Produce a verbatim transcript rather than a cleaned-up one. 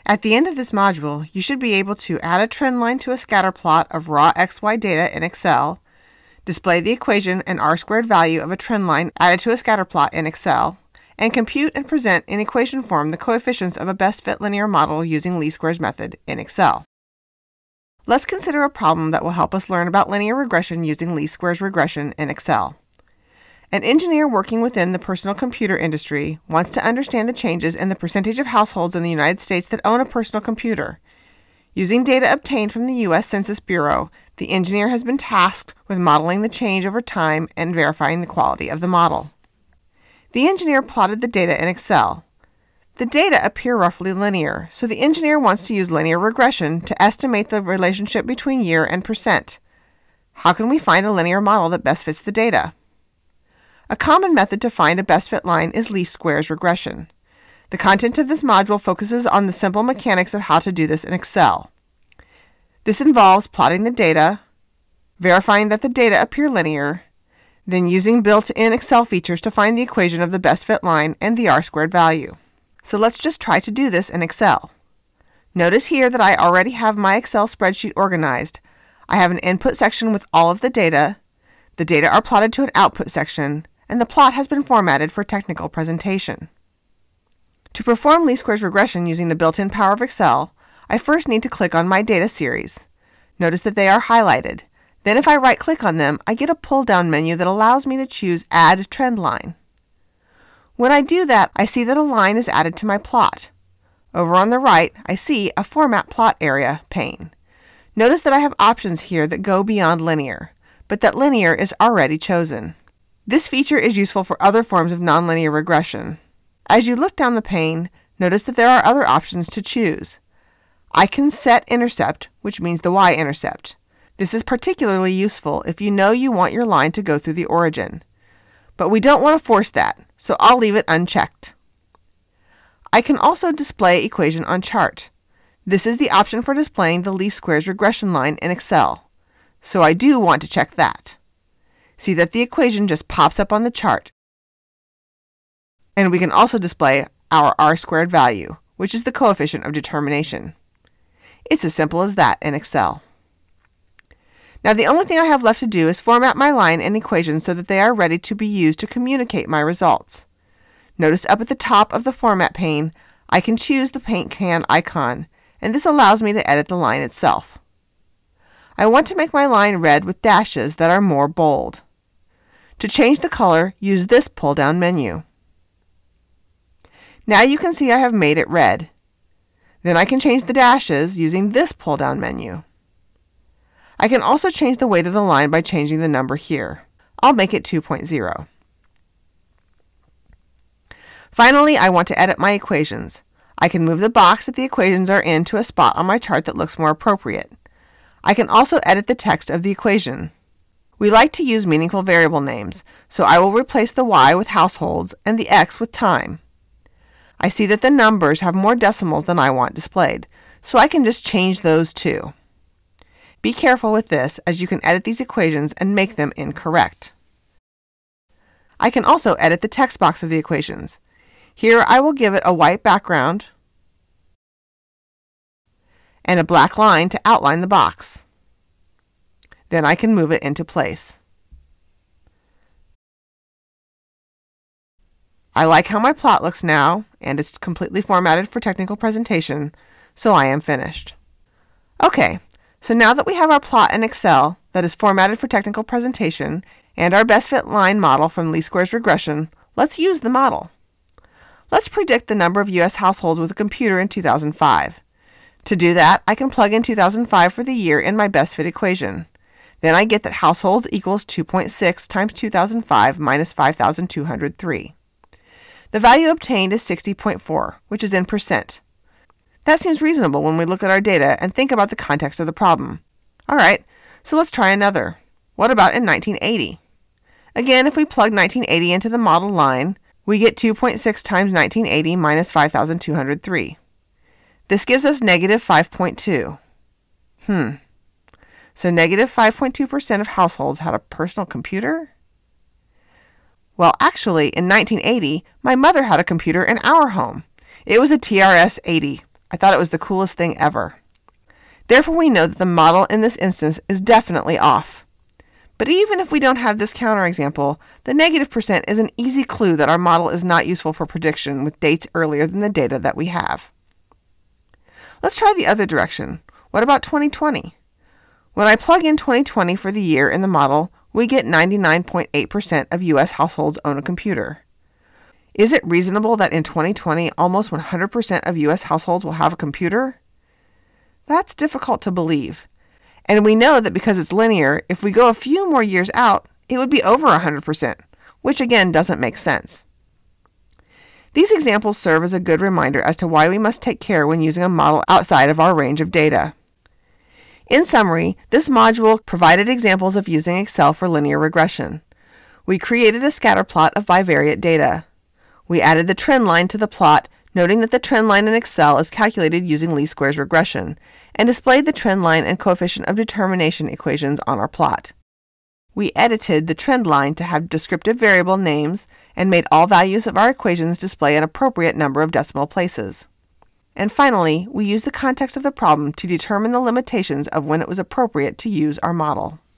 At the end of this module, you should be able to add a trend line to a scatter plot of raw X Y data in Excel, display the equation and R-squared value of a trend line added to a scatter plot in Excel, and compute and present in equation form the coefficients of a best fit linear model using least squares method in Excel. Let's consider a problem that will help us learn about linear regression using least squares regression in Excel. An engineer working within the personal computer industry wants to understand the changes in the percentage of households in the United States that own a personal computer. Using data obtained from the U S Census Bureau, the engineer has been tasked with modeling the change over time and verifying the quality of the model. The engineer plotted the data in Excel. The data appear roughly linear, so the engineer wants to use linear regression to estimate the relationship between year and percent. How can we find a linear model that best fits the data? A common method to find a best fit line is least squares regression. The content of this module focuses on the simple mechanics of how to do this in Excel. This involves plotting the data, verifying that the data appear linear, then using built-in Excel features to find the equation of the best fit line and the R-squared value. So let's just try to do this in Excel. Notice here that I already have my Excel spreadsheet organized. I have an input section with all of the data, the data are plotted to an output section, and the plot has been formatted for technical presentation. To perform least squares regression using the built-in power of Excel, I first need to click on my data series. Notice that they are highlighted. Then if I right-click on them, I get a pull-down menu that allows me to choose Add Trend Line. When I do that, I see that a line is added to my plot. Over on the right, I see a Format Plot Area pane. Notice that I have options here that go beyond linear, but that linear is already chosen. This feature is useful for other forms of nonlinear regression. As you look down the pane, notice that there are other options to choose. I can set intercept, which means the y-intercept. This is particularly useful if you know you want your line to go through the origin. But we don't want to force that, so I'll leave it unchecked. I can also display equation on chart. This is the option for displaying the least squares regression line in Excel, so I do want to check that. See that the equation just pops up on the chart. And we can also display our R-squared value, which is the coefficient of determination. It's as simple as that in Excel. Now the only thing I have left to do is format my line and equations so that they are ready to be used to communicate my results. Notice up at the top of the format pane, I can choose the paint can icon, and this allows me to edit the line itself. I want to make my line red with dashes that are more bold. To change the color, use this pull-down menu. Now you can see I have made it red. Then I can change the dashes using this pull-down menu. I can also change the weight of the line by changing the number here. I'll make it two point zero. Finally, I want to edit my equations. I can move the box that the equations are in to a spot on my chart that looks more appropriate. I can also edit the text of the equation. We like to use meaningful variable names, so I will replace the y with households and the x with time. I see that the numbers have more decimals than I want displayed, so I can just change those too. Be careful with this, as you can edit these equations and make them incorrect. I can also edit the text box of the equations. Here I will give it a white background and a black line to outline the box. Then I can move it into place. I like how my plot looks now, and it's completely formatted for technical presentation, so I am finished. Okay, so now that we have our plot in Excel that is formatted for technical presentation and our best fit line model from least squares regression, let's use the model. Let's predict the number of U S households with a computer in two thousand five. To do that, I can plug in two thousand five for the year in my best fit equation. Then I get that households equals two point six times two thousand five minus five thousand two hundred three. The value obtained is sixty point four, which is in percent. That seems reasonable when we look at our data and think about the context of the problem. Alright, so let's try another. What about in nineteen eighty? Again, if we plug nineteen eighty into the model line, we get two point six times nineteen eighty minus five thousand two hundred three. This gives us negative five point two. Hmm. So negative five point two percent of households had a personal computer? Well, actually, in nineteen eighty, my mother had a computer in our home. It was a T R S eighty. I thought it was the coolest thing ever. Therefore, we know that the model in this instance is definitely off. But even if we don't have this counterexample, the negative percent is an easy clue that our model is not useful for prediction with dates earlier than the data that we have. Let's try the other direction. What about twenty twenty? When I plug in twenty twenty for the year in the model, we get ninety-nine point eight percent of U S households own a computer. Is it reasonable that in twenty twenty, almost one hundred percent of U S households will have a computer? That's difficult to believe. And we know that because it's linear, if we go a few more years out, it would be over one hundred percent, which again doesn't make sense. These examples serve as a good reminder as to why we must take care when using a model outside of our range of data. In summary, this module provided examples of using Excel for linear regression. We created a scatter plot of bivariate data. We added the trend line to the plot, noting that the trend line in Excel is calculated using least squares regression, and displayed the trend line and coefficient of determination equations on our plot. We edited the trend line to have descriptive variable names and made all values of our equations display an appropriate number of decimal places. And finally, we used the context of the problem to determine the limitations of when it was appropriate to use our model.